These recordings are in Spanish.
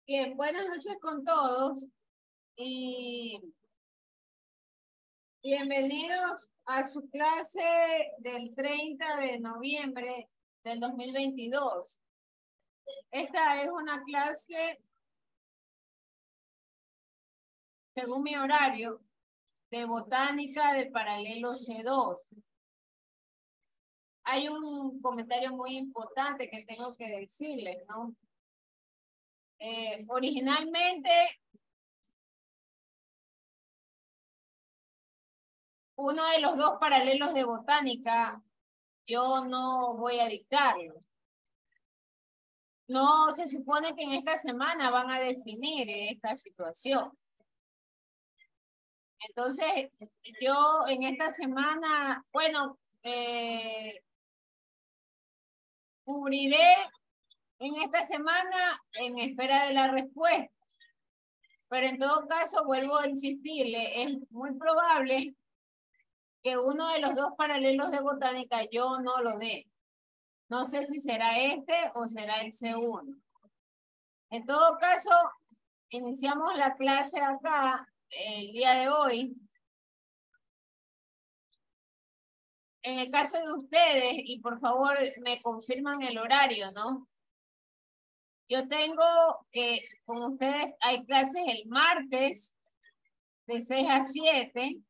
Bien, buenas noches con todos y bienvenidos a su clase del 30 de noviembre del 2022. Esta es una clase, según mi horario, de botánica del paralelo C2. Hay un comentario muy importante que tengo que decirles, ¿no? Originalmente, uno de los dos paralelos de botánica, yo no voy a dictarlo. No se supone que en esta semana van a definir esta situación. Entonces, yo en esta semana, bueno, cubriré en esta semana en espera de la respuesta. Pero en todo caso, vuelvo a insistirle, es muy probable que uno de los dos paralelos de botánica yo no lo dé. No sé si será este o será el C1. En todo caso, iniciamos la clase acá el día de hoy. En el caso de ustedes, y por favor me confirman el horario, ¿no? Yo tengo que con ustedes hay clases el martes de 6 a 7,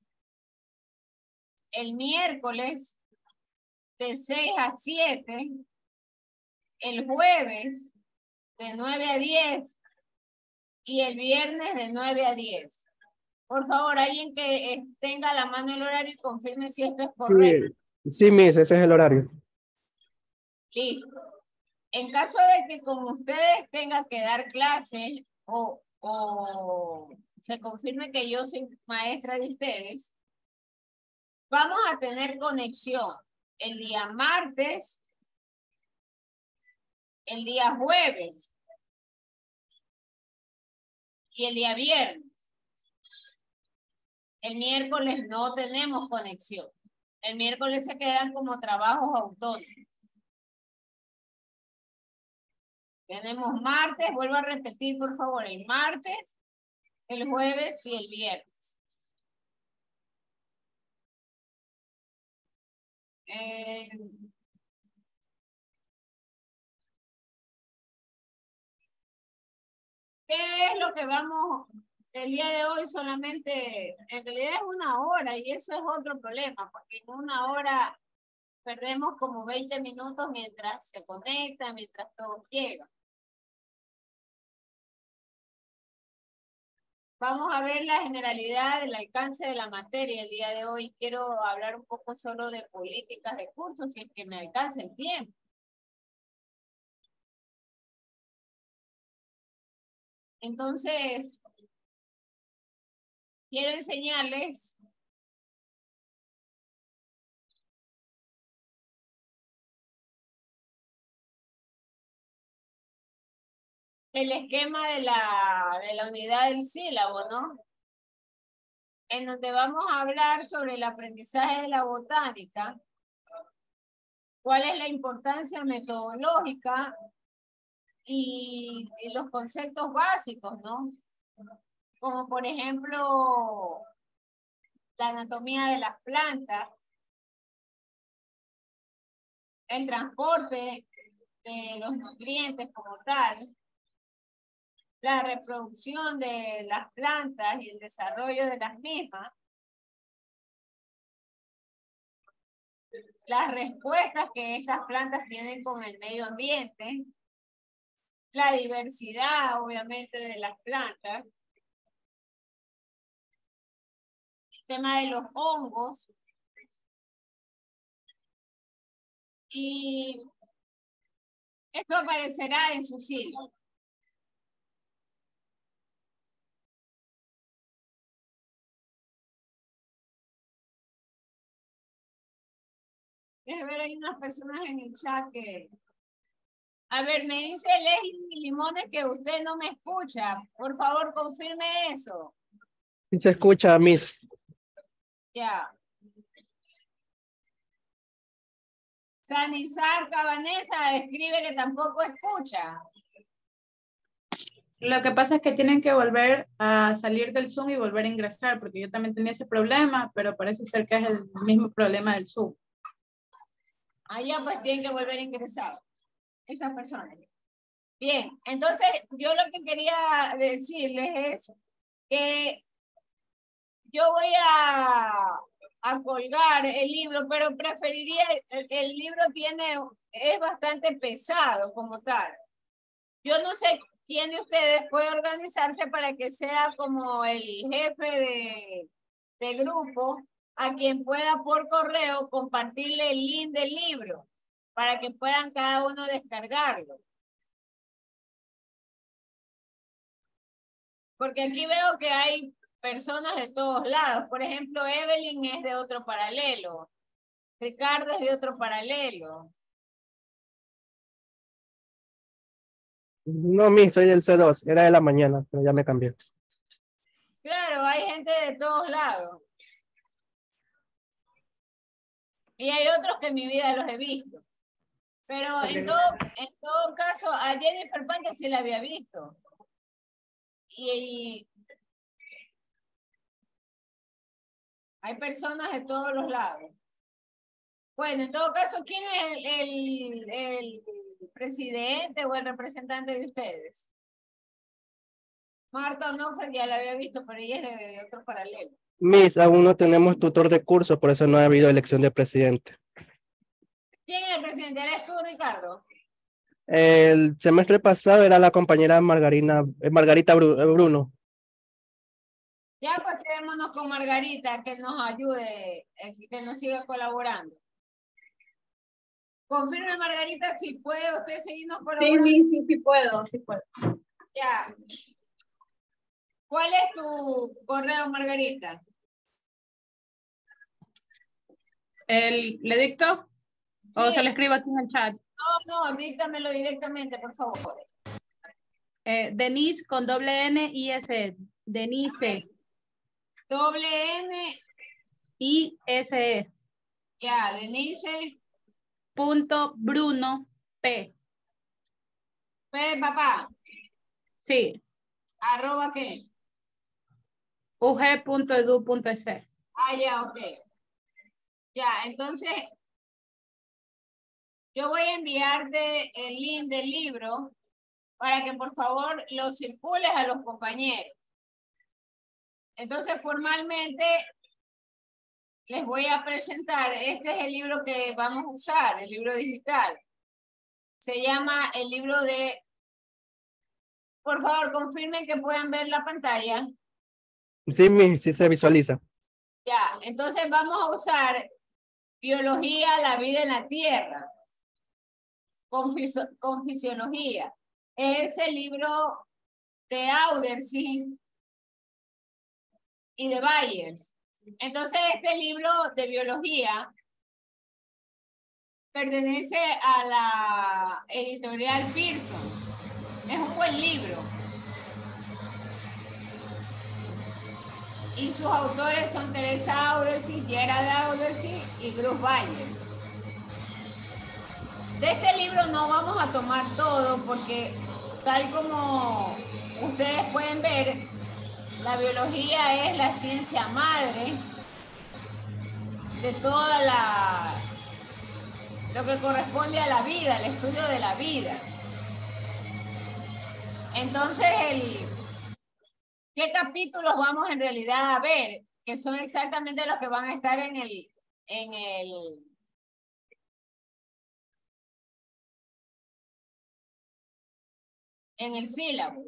el miércoles de 6 a 7, el jueves de 9 a 10 y el viernes de 9 a 10. Por favor, alguien que tenga a la mano el horario y confirme si esto es correcto. Sí, Miss, ese es el horario. Listo. En caso de que con ustedes tenga que dar clases o se confirme que yo soy maestra de ustedes, vamos a tener conexión el día martes, el día jueves y el día viernes. El miércoles no tenemos conexión. El miércoles se quedan como trabajos autónomos. Tenemos martes, vuelvo a repetir por favor, el martes, el jueves y el viernes. ¿Qué es lo que vamos el día de hoy? Solamente, en realidad es una hora y eso es otro problema, porque en una hora perdemos como 20 minutos mientras se conecta, mientras todos llegan. Vamos a ver la generalidad del alcance de la materia el día de hoy. Quiero hablar un poco solo de políticas de cursos, si es que me alcanza el tiempo. Entonces, quiero enseñarles el esquema de la unidad del sílabo, ¿no? En donde vamos a hablar sobre el aprendizaje de la botánica, cuál es la importancia metodológica y los conceptos básicos, ¿no? Como por ejemplo, la anatomía de las plantas, el transporte de los nutrientes como tal, la reproducción de las plantas y el desarrollo de las mismas, las respuestas que estas plantas tienen con el medio ambiente, la diversidad, obviamente, de las plantas, el tema de los hongos, y esto aparecerá en su siglo. Déjame ver, hay unas personas en el chat que... A ver, me dice Leslie Limones que usted no me escucha. Por favor, confirme eso. Sí se escucha, Miss. Ya. Sanizar Cabanesa escribe que tampoco escucha. Lo que pasa es que tienen que volver a salir del Zoom y volver a ingresar, porque yo también tenía ese problema, pero parece ser que es el mismo problema del Zoom. Allá pues tienen que volver a ingresar esas personas. Bien, entonces yo lo que quería decirles es que yo voy a colgar el libro, pero preferiría, el libro es bastante pesado como tal. Yo no sé quién de ustedes puede organizarse para que sea como el jefe de grupo, a quien pueda por correo compartirle el link del libro, para que puedan cada uno descargarlo. Porque aquí veo que hay personas de todos lados. Por ejemplo, Evelyn es de otro paralelo. Ricardo es de otro paralelo. No, Miss, soy del C2, era de la mañana, pero ya me cambié. Claro, hay gente de todos lados. Y hay otros que en mi vida los he visto. Pero en todo caso, a Jennifer Pante sí la había visto. Y hay personas de todos los lados. Bueno, en todo caso, ¿quién es el presidente o el representante de ustedes? Marta Onofre ya la había visto, pero ella es de otro paralelo. Miss, aún no tenemos tutor de curso, por eso no ha habido elección de presidente. ¿Quién es el presidente? ¿Eres tú, Ricardo? El semestre pasado era la compañera Margarita Bruno. Ya pues quedémonos con Margarita, que nos ayude, que nos siga colaborando. Confirme, Margarita, si puede usted seguirnos colaborando. Sí puedo, sí puedo. Ya. ¿Cuál es tu correo, Margarita? ¿Le dicto? Sí. ¿O se lo escribo aquí en el chat? No, díctamelo directamente, por favor. Denise con doble N I S. Denise. Doble N. I S E. Ya, Denise. Punto Bruno P. P de papá. Sí. ¿Arroba qué? ug.edu.es. Ya, ok. Ya, entonces, yo voy a enviarte el link del libro para que por favor lo circules a los compañeros. Entonces, formalmente, les voy a presentar, este es el libro que vamos a usar, el libro digital. Se llama el libro de... Por favor, confirmen que puedan ver la pantalla. Sí, Miss, sí se visualiza. Ya, entonces vamos a usar Biología, la vida en la Tierra, con fisiología. Es el libro de Audersin y de Bayers. Entonces, este libro de biología pertenece a la editorial Pearson. Es un buen libro. Y sus autores son Teresa Audersin, Gerard Audersin y Bruce Bayer. De este libro no vamos a tomar todo porque, tal como ustedes pueden ver, la biología es la ciencia madre de toda lo que corresponde a la vida, el estudio de la vida. Entonces, ¿qué capítulos vamos en realidad a ver? Que son exactamente los que van a estar en el sílabo.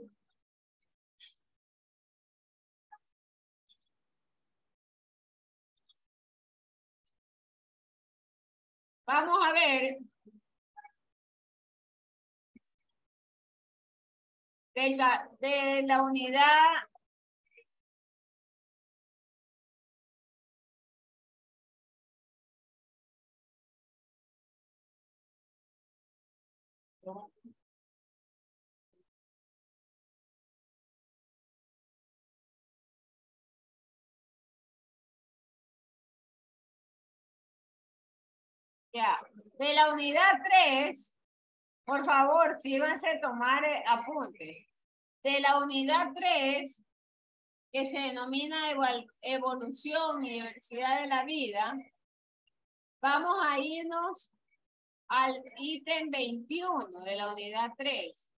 Vamos a ver de la unidad ya, de la unidad 3, por favor, sírvanse a tomar apuntes. de la unidad 3, que se denomina evolución y diversidad de la vida, vamos a irnos al ítem 21 de la unidad 3.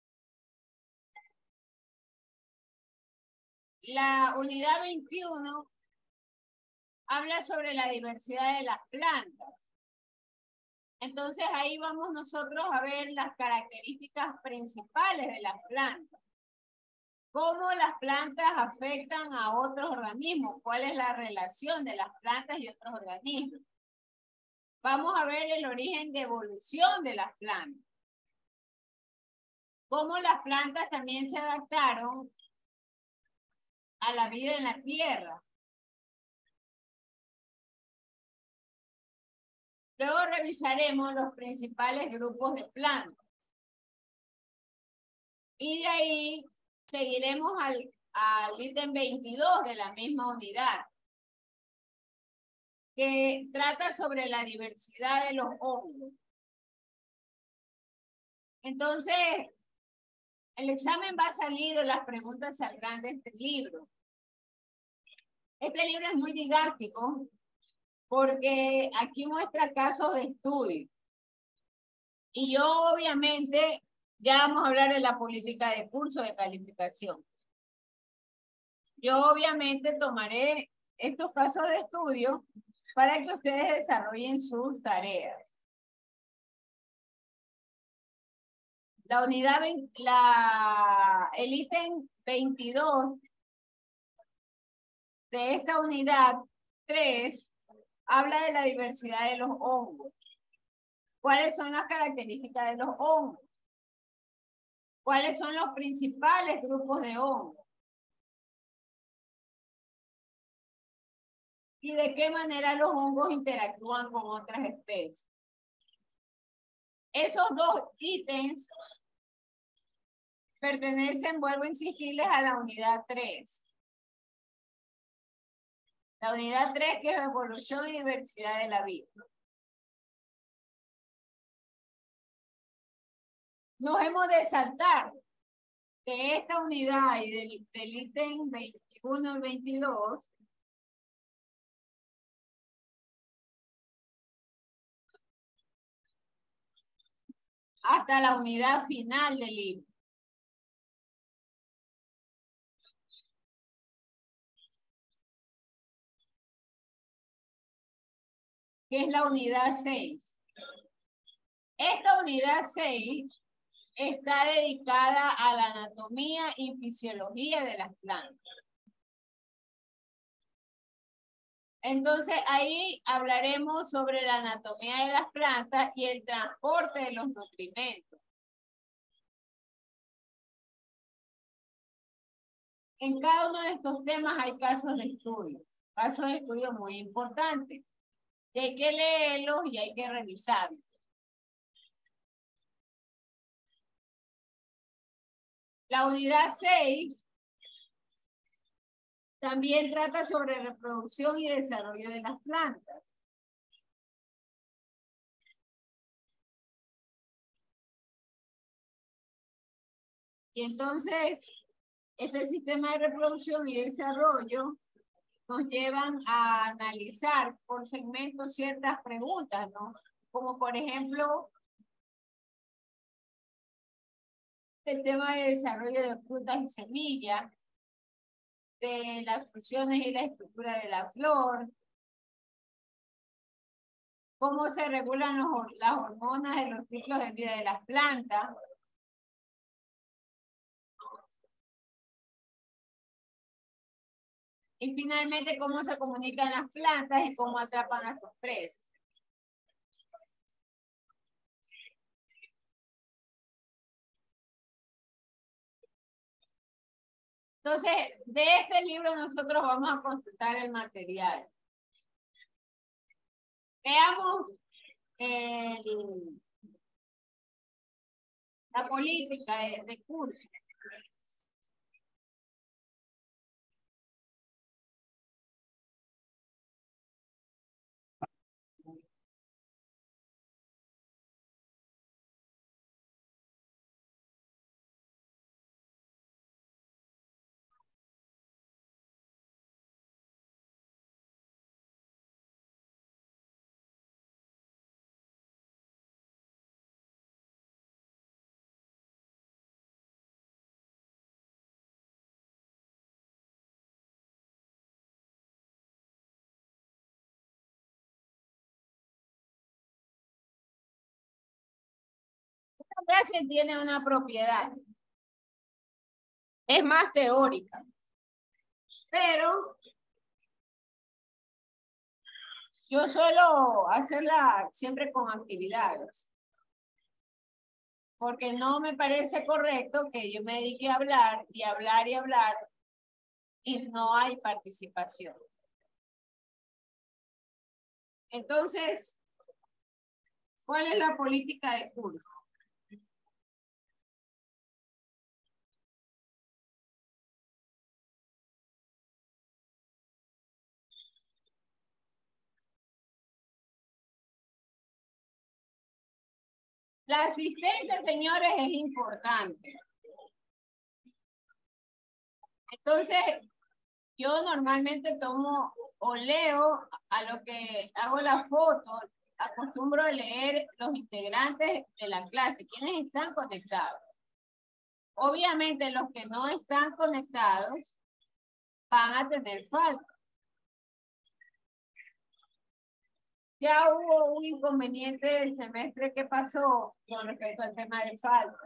La unidad 21 habla sobre la diversidad de las plantas. Entonces ahí vamos nosotros a ver las características principales de las plantas. Cómo las plantas afectan a otros organismos, cuál es la relación de las plantas y otros organismos. Vamos a ver el origen de evolución de las plantas. Cómo las plantas también se adaptaron a la vida en la tierra. Luego revisaremos los principales grupos de plantas. Y de ahí seguiremos al ítem 22 de la misma unidad, que trata sobre la diversidad de los hongos. Entonces, el examen va a salir o las preguntas saldrán de este libro. Este libro es muy didáctico porque aquí muestra casos de estudio. Y yo obviamente ya vamos a hablar de la política de curso de calificación. Yo obviamente tomaré estos casos de estudio para que ustedes desarrollen sus tareas. La unidad, el ítem 22 de esta unidad 3 habla de la diversidad de los hongos. ¿Cuáles son las características de los hongos? ¿Cuáles son los principales grupos de hongos? ¿Y de qué manera los hongos interactúan con otras especies? Esos dos ítems pertenecen, vuelvo a insistirles, a la unidad 3. La unidad 3, que es evolución y diversidad de la vida. Nos hemos de saltar de esta unidad y del ítem 21 y 22 hasta la unidad final del libro. Que es la unidad 6. Esta unidad 6 está dedicada a la anatomía y fisiología de las plantas. Entonces ahí hablaremos sobre la anatomía de las plantas y el transporte de los nutrimentos. En cada uno de estos temas hay casos de estudio muy importantes. Y hay que leerlos y hay que revisarlos. La unidad 6 también trata sobre reproducción y desarrollo de las plantas. Y entonces, este sistema de reproducción y desarrollo nos llevan a analizar por segmentos ciertas preguntas, ¿no? Como por ejemplo, el tema de desarrollo de frutas y semillas, de las funciones y la estructura de la flor, cómo se regulan las hormonas en los ciclos de vida de las plantas, y finalmente cómo se comunican las plantas y cómo atrapan a sus presas. Entonces, de este libro nosotros vamos a consultar el material. Veamos la política de curso. clase tiene una propiedad. Es más teórica. Pero yo suelo hacerla siempre con actividades. Porque no me parece correcto que yo me dedique a hablar y hablar y hablar y no hay participación. Entonces, ¿cuál es la política de curso? La asistencia, señores, es importante. Entonces, yo normalmente tomo o leo a lo que hago la foto, acostumbro a leer los integrantes de la clase, quienes están conectados. Obviamente los que no están conectados van a tener falta. Ya hubo un inconveniente del semestre que pasó con respecto al tema de faltas.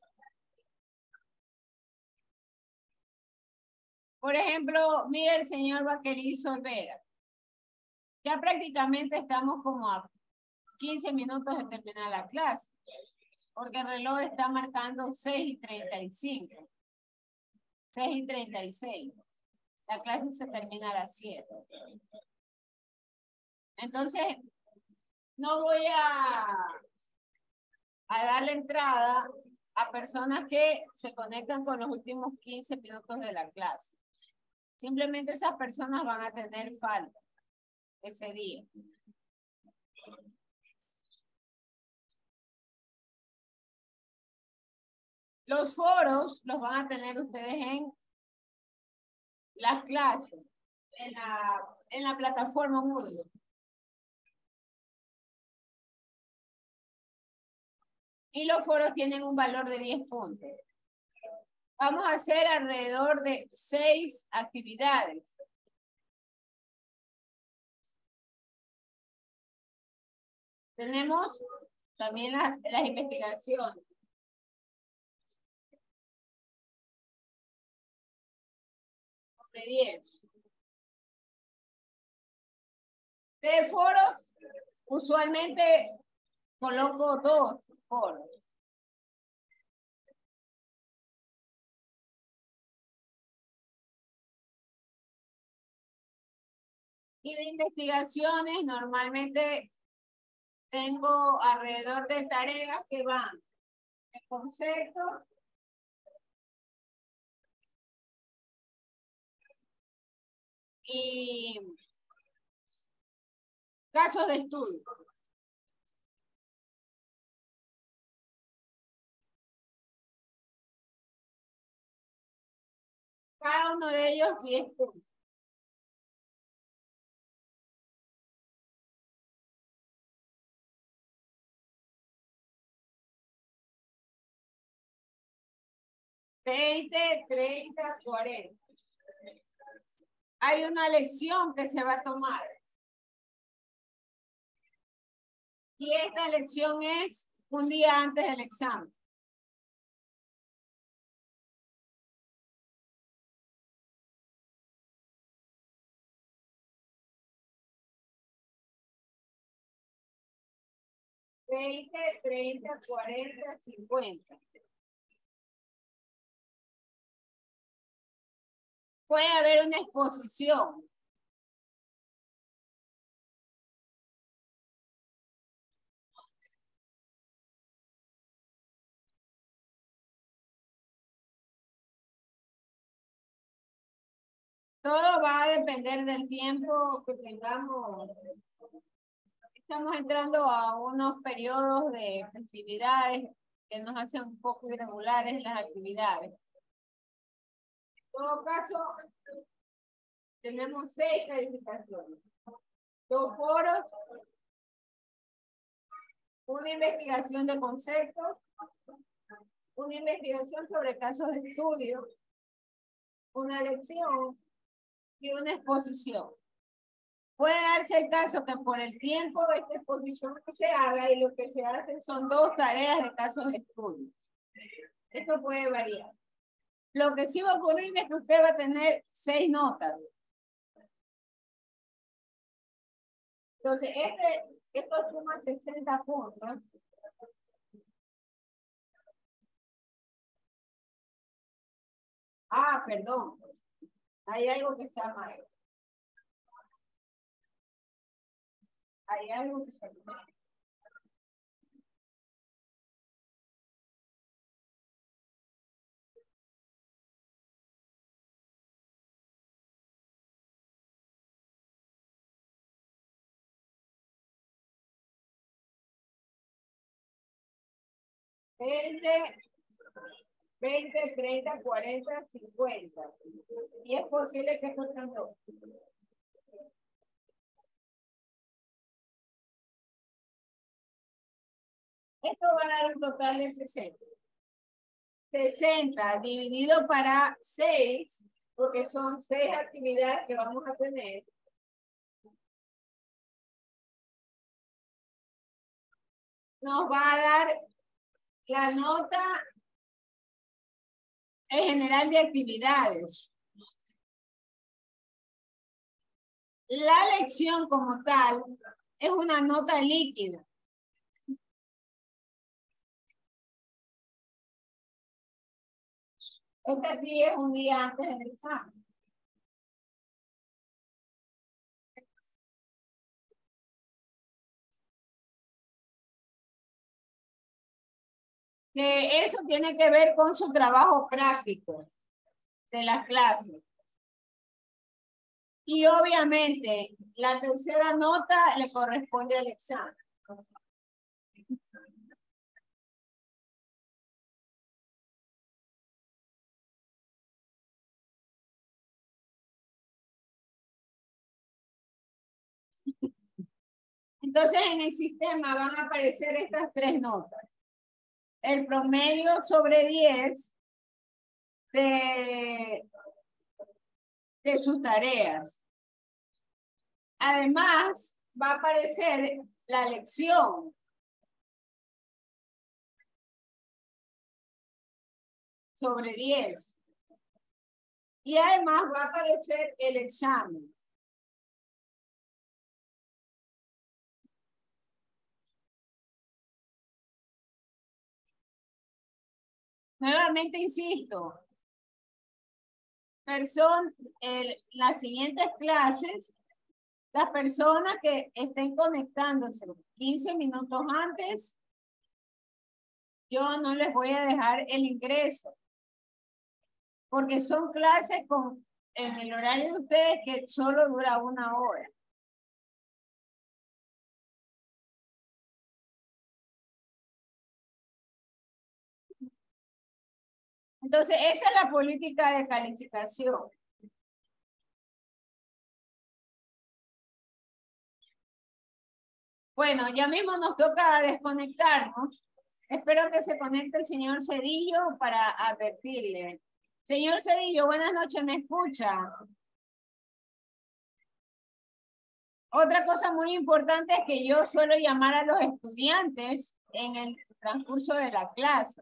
Por ejemplo, mire el señor Vaquerizo Olvera. Ya prácticamente estamos como a 15 minutos de terminar la clase, porque el reloj está marcando 6:35. 6:36. La clase se termina a las 7. Entonces, no voy a darle entrada a personas que se conectan con los últimos 15 minutos de la clase. Simplemente esas personas van a tener falta ese día. Los foros los van a tener ustedes en las clases, en la plataforma Moodle. Y los foros tienen un valor de 10 puntos. Vamos a hacer alrededor de 6 actividades. Tenemos también las investigaciones. Sobre 10. De foros, usualmente coloco 2 foros. Y de investigaciones, normalmente tengo alrededor de tareas que van de conceptos y casos de estudio. Cada uno de ellos 10 puntos. $20, $30, $40. Hay una lección que se va a tomar. Y esta lección es un día antes del examen. $20, $30, $40, $50. Puede haber una exposición. Todo va a depender del tiempo que tengamos. Estamos entrando a unos periodos de festividades que nos hacen un poco irregulares las actividades. En todo caso, tenemos 6 calificaciones. 2 foros, una investigación de conceptos, una investigación sobre casos de estudio, una lección y una exposición. Puede darse el caso que por el tiempo de esta exposición que se haga y lo que se hace son 2 tareas de casos de estudio. Esto puede variar. Lo que sí va a ocurrir es que usted va a tener 6 notas. Entonces, esto suma 60 puntos. Ah, perdón. Hay algo que está mal. Hay algo que está mal. Veinte, 30, 40, 50. Y es posible que esto cambió. Esto va a dar un total de 60. 60 dividido para 6, porque son 6 actividades que vamos a tener. Nos va a dar la nota en general de actividades. La lección como tal es una nota líquida. Esta sí es un día antes del examen. Que eso tiene que ver con su trabajo práctico de las clases. Y obviamente la tercera nota le corresponde al examen. Entonces en el sistema van a aparecer estas 3 notas. El promedio sobre 10 de sus tareas. Además, va a aparecer la lección sobre 10. Y además va a aparecer el examen. Nuevamente insisto, las siguientes clases, las personas que estén conectándose 15 minutos antes, yo no les voy a dejar el ingreso, porque son clases en el horario de ustedes que solo dura 1 hora. Entonces, esa es la política de calificación. Bueno, ya mismo nos toca desconectarnos. Espero que se conecte el señor Cedillo para advertirle. Señor Cedillo, buenas noches, ¿me escucha? Otra cosa muy importante es que yo suelo llamar a los estudiantes en el transcurso de la clase.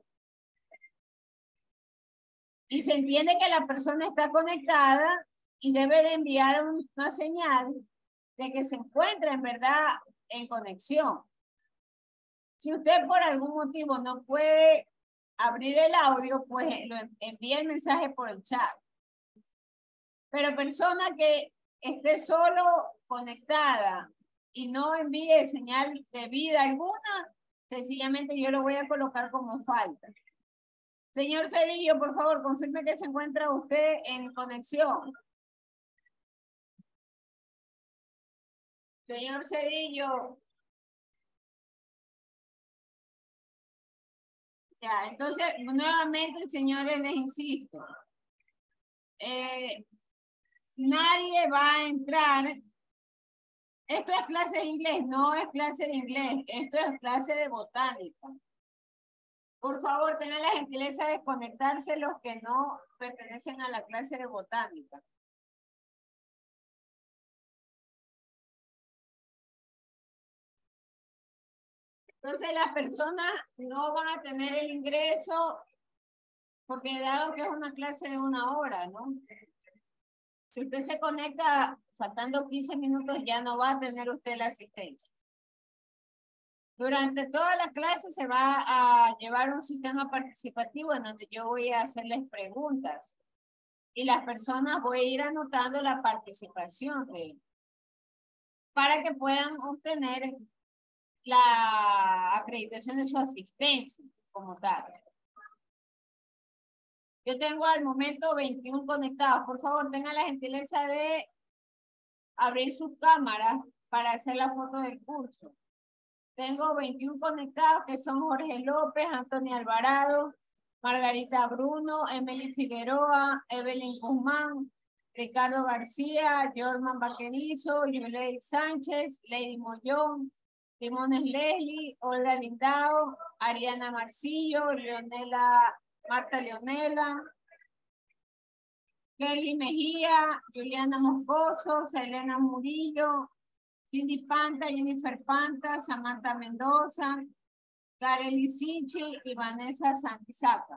Y se entiende que la persona está conectada y debe de enviar una señal de que se encuentra en verdad en conexión. Si usted por algún motivo no puede abrir el audio, pues envíe el mensaje por el chat. Pero persona que esté solo conectada y no envíe señal de vida alguna, sencillamente yo lo voy a colocar como falta. Señor Cedillo, por favor, confirme que se encuentra usted en conexión. Señor Cedillo. Ya, entonces, nuevamente, señores, les insisto. Nadie va a entrar. Esto es clase de inglés, no es clase de inglés. Esto es clase de botánica. Por favor, tengan la gentileza de conectarse los que no pertenecen a la clase de botánica. Entonces las personas no van a tener el ingreso porque dado que es una clase de 1 hora, ¿no? Si usted se conecta faltando 15 minutos ya no va a tener usted la asistencia. Durante toda la clase se va a llevar un sistema participativo en donde yo voy a hacerles preguntas y las personas voy a ir anotando la participación de ellos para que puedan obtener la acreditación de su asistencia como tal. Yo tengo al momento 21 conectados. Por favor, tengan la gentileza de abrir sus cámaras para hacer la foto del curso. Tengo 21 conectados que son Jorge López, Antonio Alvarado, Margarita Bruno, Emily Figueroa, Evelyn Guzmán, Ricardo García, Jorman Vaquerizo, Yulei Sánchez, Lady Mollón, Limones Leslie, Olga Lindao, Ariana Marcillo, Marta Leonela, Kelly Mejía, Juliana Moscoso, Selena Murillo, Cindy Panta, Jennifer Panta, Samantha Mendoza, Kareli Sinchi y Vanessa Santizaca.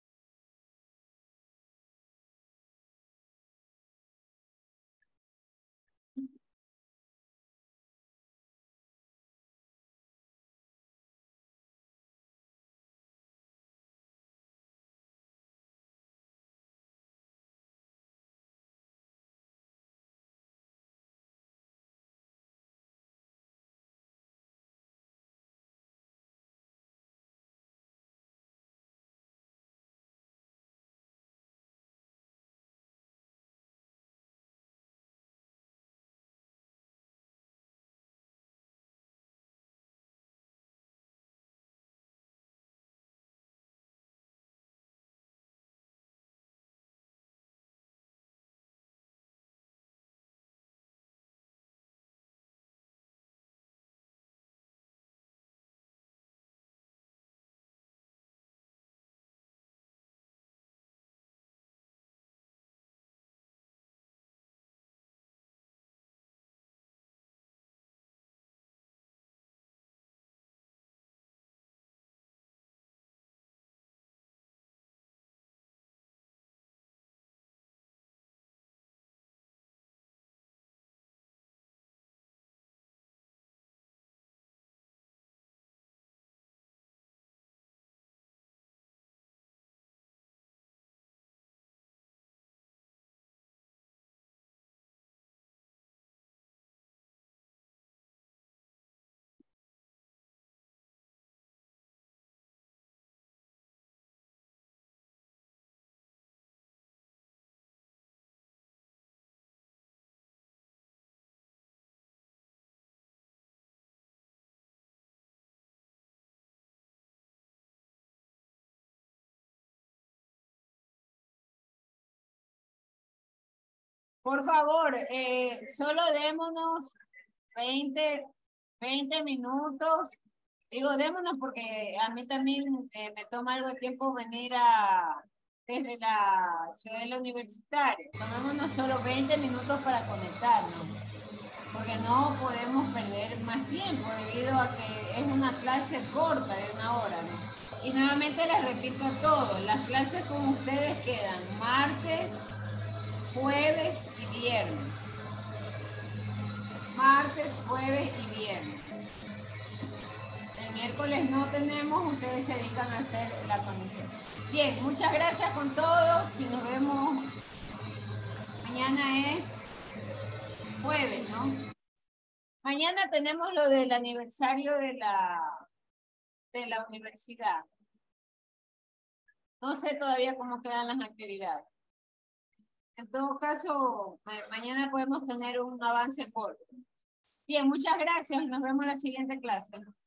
Por favor, solo démonos 20 minutos. Digo, démonos porque a mí también me toma algo de tiempo venir desde la ciudad universitaria. Tomémonos solo 20 minutos para conectarnos, porque no podemos perder más tiempo debido a que es una clase corta de 1 hora, ¿no? Y nuevamente les repito a todos, las clases con ustedes quedan martes, jueves y viernes. Martes, jueves y viernes. El miércoles no tenemos, ustedes se dedican a hacer la comisión. Bien, muchas gracias con todos. Si nos vemos mañana es jueves, ¿no? Mañana tenemos lo del aniversario de la universidad. No sé todavía cómo quedan las actividades. En todo caso, mañana podemos tener un avance corto. Bien, muchas gracias. Nos vemos en la siguiente clase.